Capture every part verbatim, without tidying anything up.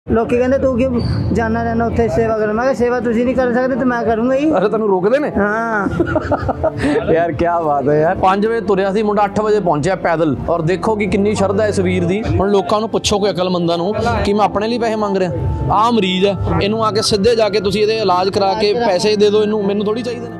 लोग कहते तू क्यों जाना रहना उत्थे सेवा कर, मैं सेवा तुसी नहीं कर सकते तो मैं करूँगा ही। अरे तेन रोकते ने? हाँ यार क्या बात है यार। पाँच बजे तुरिया सी मुंडा, अठ बजे पहुंचा पैदल। और देखो कि कितनी शरधा इस वीर दी। हुण लोकां नूं पुछो कोई अकलमंदां नूं कि मैं अपने लिए पैसे मंग रहा, आ मरीज है, इनू आके सीधे जाके तुसी इहदे इलाज करा के पैसे दे दो, इनू मैनूं थोड़ी चाहिए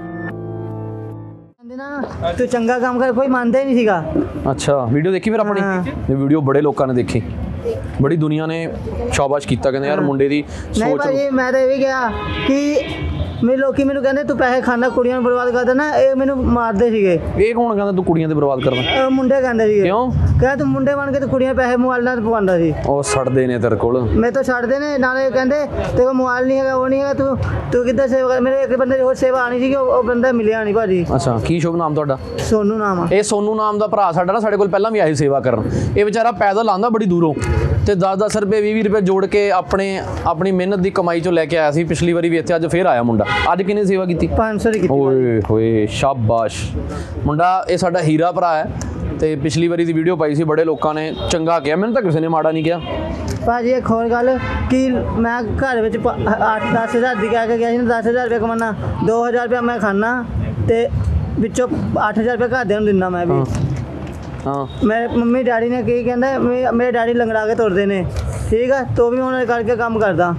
ना। तू चंगा काम कर, कोई मानता ही नहीं सीगा। अच्छा वीडियो देखी फिर अपनी? ये वीडियो बड़े लोगों ने देखी, बड़ी दुनिया ने शाबाश किया, कहते यार मुंडे दी नहीं भाजी मैं तो ये भी गया कि मेरे लोग मैंने कहते तू पैसे खाना कुड़ियां ਨੂੰ बर्बाद करदा ना, ये मैंने मारते ਸੀਗੇ। ਇਹ ਕੌਣ ਕਹਿੰਦਾ ਤੂੰ ਕੁੜੀਆਂ ਤੇ ਬਰਬਾਦ ਕਰਦਾ? ਮੁੰਡੇ ਕਹਿੰਦੇ ਸੀਗੇ। ਕਿਉਂ? ਕਹਿੰਦਾ ਤੂੰ ਮੁੰਡੇ ਬਣ ਕੇ ਤੇ ਕੁੜੀਆਂ ਪੈਸੇ ਮੋਬਾਈਲ ਨਾਲ ਪਵਾਉਂਦਾ ਸੀ। ਉਹ ਛੱਡਦੇ ਨੇ ਤੇਰੇ ਕੋਲ, ਮੈਂ ਤਾਂ ਛੱਡਦੇ ਨੇ ਨਾਲੇ ਕਹਿੰਦੇ ਤੇਰੇ ਕੋਲ ਮੋਬਾਈਲ ਨਹੀਂ ਹੈਗਾ, ਉਹ ਨਹੀਂ ਹੈਗਾ, ਤੂੰ ਤੂੰ ਕਿੱਦਾਂ ਸੇਵਾ ਕਰ। ਮੇਰੇ ਇੱਕ ਬੰਦੇ ਦੀ ਹੋਰ ਸੇਵਾ ਆਣੀ ਸੀ, ਉਹ ਬੰਦਾ ਮਿਲਿਆ ਨਹੀਂ ਭਾਜੀ। ਅੱਛਾ ਕੀ ਸ਼ੁਭ ਨਾਮ ਤੁਹਾਡਾ? ਸੋਨੂ ਨਾਮ ਆ। ਇਹ ਸੋਨੂ ਨਾਮ ਦਾ ਭਰਾ ਸਾਡਾ ਨਾ ਸਾਡੇ ਕੋਲ ਪਹਿਲਾਂ ਵੀ ਆਈ ਸੇਵਾ ਕਰਨ। ਇਹ ਵਿਚਾਰਾ ਪੈਦਲ ਆਂਦਾ ਬੜੀ ਦੂਰੋਂ ਤੇ ਦਸ ਦਸ ਰੁਪਏ ਵੀਹ ਵੀਹ ਰੁਪਏ ਜੋੜ ਕੇ ਆਪਣੇ ਆਪਣੀ ਮਿਹਨਤ ਦੀ ਕਮਾਈ ਚੋਂ ਲੈ ਕੇ ਆਇਆ ਸੀ। ਪਿਛਲੀ ਵਾਰੀ ਵੀ ਇੱਥੇ, ਅੱਜ ਫੇਰ ਆਇਆ ਮੁੰਡਾ। ਅੱਜ ਕਿੰਨੀ ਸੇਵਾ ਕੀਤੀ? ਪੰਜ ਸੌ ਦੀ ਕੀਤੀ। ਓਏ ਹੋਏ ਸ਼ਾਬਾਸ਼ ਮੁੰਡਾ, ਇਹ ਸਾਡਾ ਹੀਰਾ ਭਰਾ ਹੈ। ਤੇ ਪਿਛਲੀ ਵਾਰੀ ਦੀ ਵੀਡੀਓ ਪਾਈ ਸੀ, ਬੜੇ ਲੋਕਾਂ ਨੇ ਚੰਗਾ ਕਿਹਾ, ਮੈਨੂੰ ਤਾਂ ਕਿਸੇ ਨੇ ਮਾੜਾ ਨਹੀਂ ਕਿਹਾ। ਭਾਜੀ ਇੱਕ ਹੋਰ ਗੱਲ ਕਿ ਮੈਂ ਘਰ ਵਿੱਚ ਅੱਠ ਦਸ ਹਜ਼ਾਰ ਦੀ ਕਹਿ ਕੇ ਗਿਆ ਸੀ ਨਾ, ਦਸ ਹਜ਼ਾਰ ਰੁਪਏ ਕਮਾਉਣਾ, ਦੋ ਹਜ਼ਾਰ ਰੁਪਇਆ ਮੈਂ ਖਾਣਾ ਤੇ ਵਿੱਚੋਂ ਅੱਠ ਹਜ਼ਾਰ ਰੁਪਏ ਘਰਦਿਆਂ ਨੂੰ ਦਿੰਦਾ ਮੈਂ ਵੀ। ਹਾਂ ਮੇਰੇ ਮੰਮੀ ਡੈਡੀ ਨੇ ਕੀ ਕਹਿੰਦਾ, ਮੇਰੇ ਡੈਡੀ ਲੰਗੜਾ ਕੇ ਤੁਰਦੇ ਨੇ, ਠੀਕ ਆ, ਤੋ ਵੀ ਉਹਨਾਂ ਕਰਕੇ ਕੰਮ ਕਰਦਾ।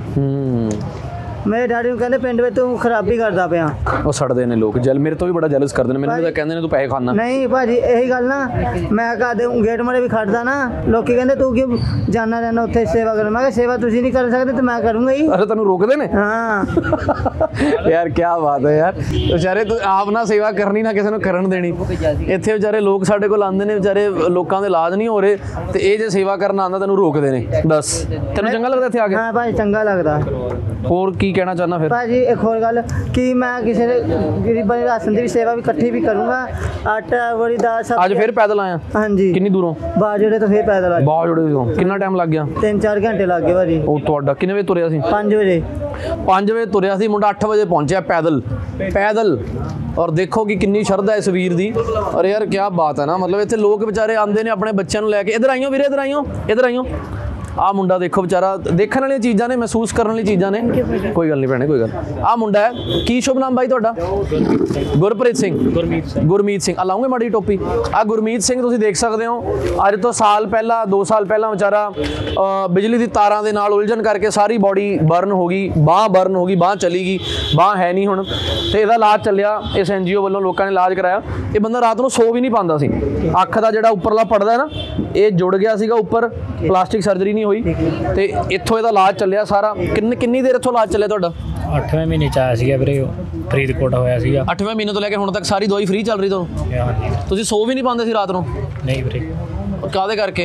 ਮੇਰੇ ਡੈਡੀ ਨੂੰ ਕਹਿੰਦੇ ਪਿੰਡ ਵਿੱਚ ਤੂੰ ਖਰਾਬੀ ਕਰਦਾ ਪਿਆ। ਉਹ ਸੜਦੇ ਨੇ ਲੋਕ, ਜਲ ਮੇਰੇ ਤੋਂ ਵੀ ਬੜਾ ਜੈਲਸ ਕਰਦੇ ਨੇ, ਮੈਨੂੰ ਤਾਂ ਕਹਿੰਦੇ ਨੇ ਤੂੰ ਪੈਸੇ ਖਾਣਾ। ਨਹੀਂ ਭਾਜੀ ਇਹੀ ਗੱਲ ਨਾ, ਮੈਂ ਕਹਦੇ ਗੇਟ ਮਾਰੇ ਵੀ ਖੜਦਾ ਨਾ, ਲੋਕੀ ਕਹਿੰਦੇ ਤੂੰ ਕਿਉਂ ਜਾਣਾ ਰਹਿਣਾ ਉੱਥੇ ਸੇਵਾ ਕਰ, ਮੈਂ ਕਿਹਾ ਸੇਵਾ ਤੁਸੀਂ ਨਹੀਂ ਕਰ ਸਕਦੇ ਤੇ ਮੈਂ ਕਰੂੰਗਾ ਹੀ। ਅਰੇ ਤੈਨੂੰ ਰੋਕਦੇ ਨੇ? ਹਾਂ ਯਾਰ ਕੀ ਬਾਤ ਹੈ ਯਾਰ। ਵਿਚਾਰੇ ਤੂੰ ਆਪ ਨਾ ਸੇਵਾ ਕਰਨੀ ਨਾ ਕਿਸੇ ਨੂੰ ਕਰਨ ਦੇਣੀ। ਇੱਥੇ ਵਿਚਾਰੇ ਲੋਕ ਸਾਡੇ ਕੋਲ ਆਉਂਦੇ ਨੇ, ਵਿਚਾਰੇ ਲੋਕਾਂ ਦੇ ਇਲਾਜ ਨਹੀਂ ਹੋ ਰਹੇ ਤੇ ਇਹ ਜੇ ਸੇਵਾ ਕਰਨ ਆਉਂਦਾ ਤੈਨੂੰ ਰੋਕਦੇ ਨੇ। ਦੱਸ ਤੈਨੂੰ ਚੰਗਾ ਲੱਗਦਾ ਇੱਥੇ ਆ ਕੇ? ਹਾਂ ਭਾਜੀ ਚੰਗਾ ਲੱਗਦਾ। ਹੋਰ ਕੀ ਕਹਿਣਾ ਚਾਹੁੰਦਾ ਫਿਰ? ਭਾਜੀ ਇੱਕ ਹੋਰ ਗੱਲ ਕਿ ਮੈਂ ਕਿਸੇ ਗਰੀਬਾਂ ਦੀ ਰਾਸ਼ਨ ਦੀ ਵੀ ਸੇਵਾ ਵੀ ਇਕੱਠੀ ਵੀ ਕਰੂੰਗਾ। ਆਟਾ ਵੜੀ ਦਾਲ ਸਭ। ਅੱਜ ਫਿਰ ਪੈਦਲ ਆਇਆ? ਹਾਂਜੀ। ਕਿੰਨੀ ਦੂਰੋਂ? ਬਾਜੜੇ ਤੋਂ ਫਿਰ ਪੈਦਲ ਆਇਆ। ਬਾਜੜੇ ਤੋਂ ਕਿੰਨਾ ਟਾਈਮ ਲੱਗ ਗਿਆ? ਤਿੰਨ ਚਾਰ ਘੰਟੇ ਲੱਗ ਗਏ ਭਾਜੀ। ਉਹ ਤੁਹਾਡਾ ਕਿੰਨੇ ਵਜੇ ਤੁਰਿਆ ਸੀ? ਪੰਜ ਵਜੇ। ਪੰਜ ਵਜੇ ਤੁਰਿਆ ਸੀ ਮੁੰਡਾ, ਅੱਠ ਵਜੇ ਪਹੁੰਚਿਆ ਪੈਦਲ ਪੈਦਲ। ਔਰ ਦੇਖੋ ਕਿ ਕਿੰਨੀ ਸ਼ਰਧਾ ਇਸ ਵੀਰ ਦੀ। ਔਰ ਯਾਰ ਕੀ ਬਾਤ ਹੈ ਨਾ, ਮਤਲਬ ਇੱਥੇ ਲੋਕ ਵਿਚਾਰੇ ਆਉਂਦੇ ਨੇ ਆਪਣੇ ਬੱਚਿਆਂ ਨੂੰ ਲੈ ਕੇ। ਇੱਧਰ ਆਈਓ ਵੀਰੇ, ਇੱਧਰ ਆਈਓ, ਇੱਧਰ ਆਈਓ। ਆਹ ਮੁੰਡਾ ਦੇਖੋ ਵਿਚਾਰਾ, ਦੇਖਣ ਵਾਲੀਆਂ ਚੀਜ਼ਾਂ ਨੇ, ਮਹਿਸੂਸ ਕਰਨ ਵਾਲੀ ਚੀਜ਼ਾਂ ਨੇ। ਕੋਈ ਗੱਲ ਨਹੀਂ ਭੈਣੇ, ਕੋਈ ਗੱਲ। ਆਹ ਮੁੰਡਾ ਹੈ, ਕੀ ਸ਼ੁਭ ਨਾਮ ਬਾਈ ਤੁਹਾਡਾ? ਗੁਰਪ੍ਰੀਤ ਸਿੰਘ। ਗੁਰਮੀਤ ਸਿੰਘ। ਗੁਰਮੀਤ ਸਿੰਘ। ਆ ਲਾਉਂਗੇ ਮਾੜੀ ਟੋਪੀ। ਆਹ ਗੁਰਮੀਤ ਸਿੰਘ ਤੁਸੀਂ ਦੇਖ ਸਕਦੇ ਹੋ, ਅੱਜ ਤੋਂ ਸਾਲ ਪਹਿਲਾਂ, ਦੋ ਸਾਲ ਪਹਿਲਾਂ ਵਿਚਾਰਾ ਬਿਜਲੀ ਦੀ ਤਾਰਾਂ ਦੇ ਨਾਲ ਉਲਝਣ ਕਰਕੇ ਸਾਰੀ ਬੋਡੀ ਬਰਨ ਹੋ ਗਈ, ਬਾਂਹ ਬਰਨ ਹੋ ਗਈ, ਬਾਂਹ ਚਲੀ ਗਈ, ਬਾਂਹ ਹੈ ਨਹੀਂ ਹੁਣ। ਤੇ ਇਹਦਾ ਇਲਾਜ ਚੱਲਿਆ, ਇਸ ਐਨ ਜੀ ਓ ਵੱਲੋਂ ਲੋਕਾਂ ਨੇ ਇਲਾਜ ਕਰਾਇਆ। ਇਹ ਬੰਦਾ ਰਾਤ ਨੂੰ ਸੋ ਵੀ ਨਹੀਂ ਪਾਉਂਦਾ ਸੀ। ਅੱਖ ਦਾ ਜਿਹੜਾ ਉੱਪਰਲਾ ਪੜਦਾ ਨਾ, ਇਹ ਜੁੜ ਗਿਆ ਸੀਗਾ ਉੱਪਰ, ਪਲਾਸਟਿਕ ਸਰਜਰੀ ਨਹੀਂ ਹੋਈ ਤੇ ਇੱਥੋਂ ਇਹਦਾ ਇਲਾਜ ਚੱਲਿਆ ਸਾਰਾ। ਕਿੰਨੀ ਕਿੰਨੀ ਦੇਰ ਇੱਥੋਂ ਇਲਾਜ ਚੱਲਿਆ ਤੁਹਾਡਾ? ਅੱਠਵੇਂ ਮਹੀਨੇ ਚ ਆਇਆ ਸੀਗਾ ਵੀਰੇ, ਫਰੀਦਕੋਟ ਹੋਇਆ ਸੀਗਾ। ਅੱਠਵੇਂ ਮਹੀਨੇ ਤੋਂ ਲੈ ਕੇ ਹੁਣ ਤੱਕ ਸਾਰੀ ਦਵਾਈ ਫ੍ਰੀ ਚੱਲ ਰਹੀ ਤੁਹਾਨੂੰ? ਤੁਸੀਂ ਸੋ ਵੀ ਨਹੀਂ ਪਾਉਂਦੇ ਸੀ ਰਾਤ ਨੂੰ? ਨਹੀਂ ਵੀਰੇ। ਕਾਹਦੇ ਕਰਕੇ?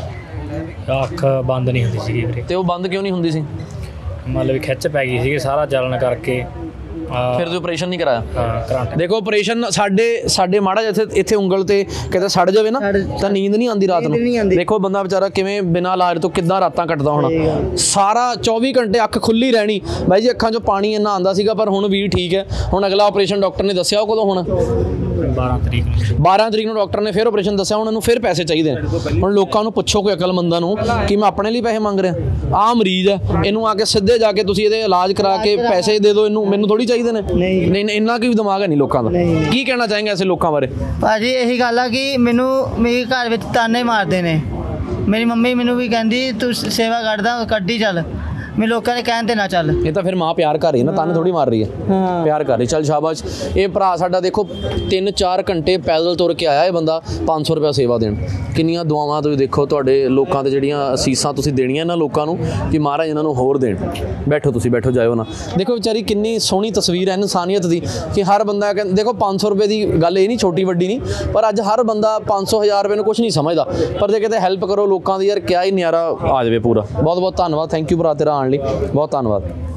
ਅੱਖ ਬੰਦ ਨਹੀਂ ਹੁੰਦੀ ਸੀਗੀ ਵੀਰੇ। ਤੇ ਉਹ ਬੰਦ ਕਿਉਂ ਨਹੀਂ ਹੁੰਦੀ ਸੀ? ਮਤਲਬ ਖਿੱਚ ਪੈ ਗਈ ਸੀਗੀ ਸਾਰਾ ਜਲਣ ਕਰਕੇ। ਫਿਰ ਤੁਸੀਂ ਆਪਰੇਸ਼ਨ ਨਹੀਂ ਕਰਾਇਆ? ਹਾਂ ਕਰਾਂਟ। ਦੇਖੋ ਆਪਰੇਸ਼ਨ ਸਾਡੇ ਸਾਡੇ ਮਾੜਾ ਜਿਹਾ ਇੱਥੇ ਇੱਥੇ ਉਂਗਲ ਤੇ ਕਿਤੇ ਸੜ ਜਾਵੇ ਨਾ ਤਾਂ ਨੀਂਦ ਨਹੀਂ ਆਉਂਦੀ ਰਾਤ ਨੂੰ। ਦੇਖੋ ਬੰਦਾ ਵਿਚਾਰਾ ਕਿਵੇਂ ਬਿਨਾਂ ਇਲਾਜ ਤੋਂ ਕਿੱਦਾਂ ਰਾਤਾਂ ਕੱਟਦਾ ਹੋਣਾ। ਸਾਰਾ ਚੌਵੀ ਘੰਟੇ ਅੱਖ ਖੁੱਲੀ ਰਹਿਣੀ ਬਾਈ ਜੀ, ਅੱਖਾਂ 'ਚੋਂ ਪਾਣੀ ਇੰਨਾ ਆਉਂਦਾ ਸੀਗਾ। ਪਰ ਹੁਣ ਵੀ ਠੀਕ ਹੈ। ਹੁਣ ਅਗਲਾ ਆਪਰੇਸ਼ਨ ਡਾਕਟਰ ਨੇ ਦੱਸਿਆ ਉਹ ਕਦੋਂ ਹੋਣਾ? ਬਾਰਾਂ ਤਰੀਕ ਨੂੰ। ਬਾਰਾਂ ਤਰੀਕ ਨੂੰ ਡਾਕਟਰ ਨੇ ਫਿਰ ਆਪਰੇਸ਼ਨ ਦੱਸਿਆ। ਹੁਣ ਇਹਨੂੰ ਫਿਰ ਪੈਸੇ ਚਾਹੀਦੇ ਨੇ। ਹੁਣ ਲੋਕਾਂ ਨੂੰ ਪੁੱਛੋ ਕੋਈ ਅਕਲਮੰਦਾਂ ਨੂੰ ਕਿ ਮੈਂ ਆਪਣੇ ਲਈ ਪੈਸੇ ਮੰਗ ਰਿਹਾ, ਆਹ ਮਰੀਜ਼ ਹੈ, ਇਹਨੂੰ ਆ ਕੇ ਸਿੱਧੇ ਜਾ ਕੇ ਤੁਸੀਂ ਇਹਦੇ ਇਲਾਜ ਕਰਾ ਕੇ ਪੈਸੇ ਦੇ ਦਿਓ, ਇਹਨੂੰ ਮੈਨੂੰ ਥੋੜੀ ਚਾਹੀਦੇ ਨੇ। ਨਹੀਂ ਨਹੀਂ, ਇੰਨਾ ਕੀ ਦਿਮਾਗ ਹੈ ਨਹੀਂ ਲੋਕਾਂ ਦਾ। ਕੀ ਕਹਿਣਾ ਚਾहेंगे ਐਸੇ ਲੋਕਾਂ ਬਾਰੇ? ਭਾਜੀ ਇਹੀ ਗੱਲ ਆ ਕਿ ਮੈਨੂੰ ਮੇਰੇ ਘਰ ਵਿੱਚ ਤਾਨੇ ਮਾਰਦੇ ਨੇ। ਮੇਰੀ ਮੰਮੀ ਮੈਨੂੰ ਵੀ ਕਹਿੰਦੀ ਤੂੰ ਸੇਵਾ ਕਰਦਾ, ਕੱਢੀ ਚੱਲ। मैं लोगों ने कहते ना चल। ये तो फिर माँ प्यार कर रही है ना, ताने थोड़ी मार रही है। हाँ। प्यार कर रही। चल शाबाश। ये भरा साडा देखो तीन चार घंटे पैदल तुर के आया ये बंदा पाँच सौ रुपया सेवा देन। किन्नियां दुआवां तुसीं देखो तुहाडे लोकां ते जिहड़ियां असीसां तुसीं देणियां इन्हां लोकां नूं कि महाराज इन्हां नूं होर देण। बैठो तुसीं बैठो जाओ ना। देखो बेचारी किन्नी सोहनी तस्वीर है इंसानियत दी कि हर बंदा देखो पाँच सौ रुपये की गल ये नहीं छोटी वड्डी नहीं, पर अज हर बंदा पाँच सौ हज़ार रुपये कुछ नहीं समझदा, पर जे किते हैल्प करो लोकां दी यार क्या ही नज़ारा आ जाए पूरा। बहुत बहुत धन्नवाद। थैंक यू भरा तेरा आने लई, बहुत धन्नवाद।